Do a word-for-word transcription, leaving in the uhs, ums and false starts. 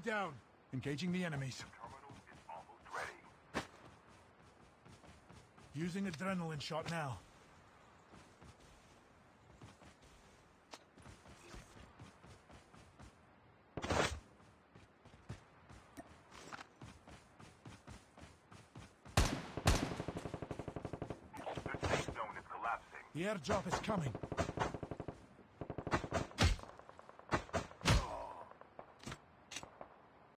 down. Engaging the enemies. Terminal is almost ready. Using adrenaline shot now. The safe zone is collapsing. The airdrop is coming.